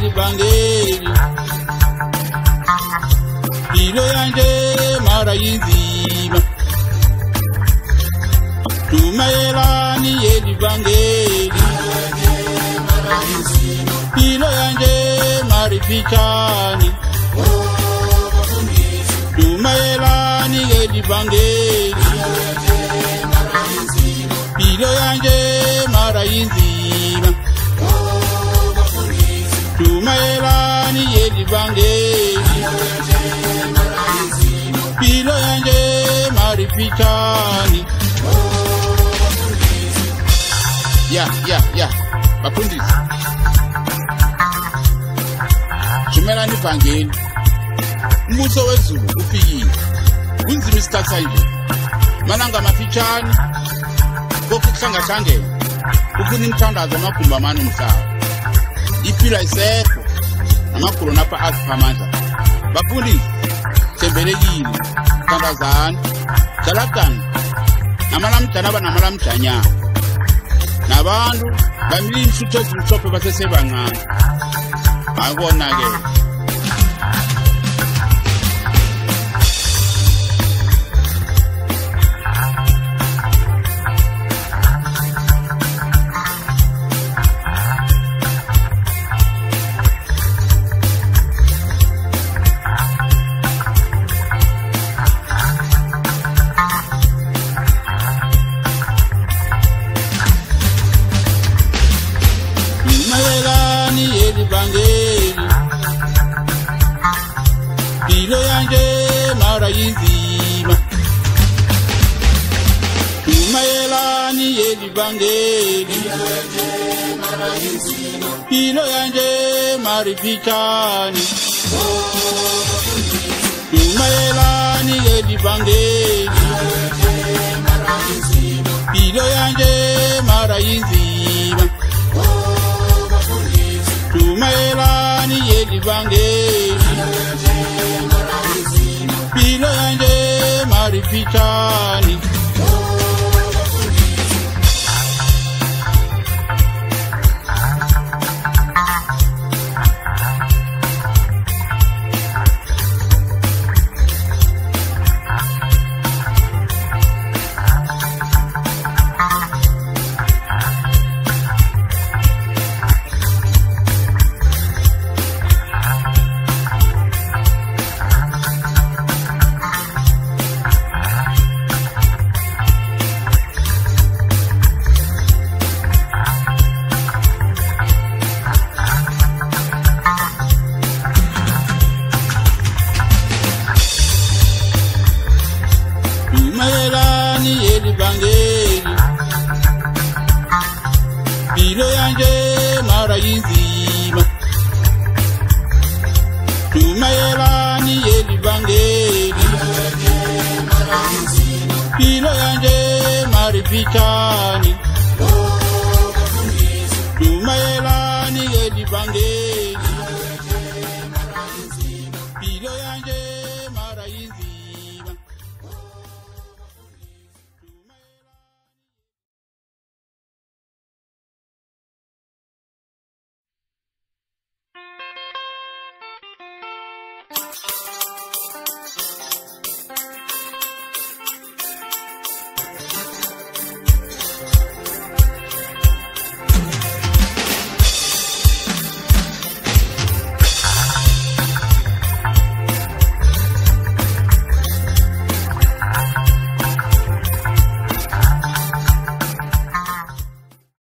yeli bangeli ilo yanje mara yinzima tumayelani yeli bangeli ilo yanje mari pichani tumayelani yeli bangeli ilo yanje mara yinzima tumayelani yeli bangeli ilo yanje mari pichani ya bafundisi tumelani bangeli umbuso wezulu ufikile kunzima isikhathi sanje mananga mafichani kokuhlanga hlangene ukuni mthandazo amagumba amane umhlaba iphila isekho amakhulu napha asiphamandla bafundisi thembelekile thandazana jalagani namalamjana abanamalamjanyana nabantu bamile imhlutho ezimhlophe basesebancane akona-ke bangeli ilo yanje mara yinzima tumayelani yeli bangeli ilo yanje mari pichani tumayelani yeli bangeli ilo yanje mara yinzima tumayelani yeli bangeli ilo yanje mari pichani tumayelani yeli bangeli ilo yanje mara yinzima tumayelani yeli bangeli ilo yanje mari pichani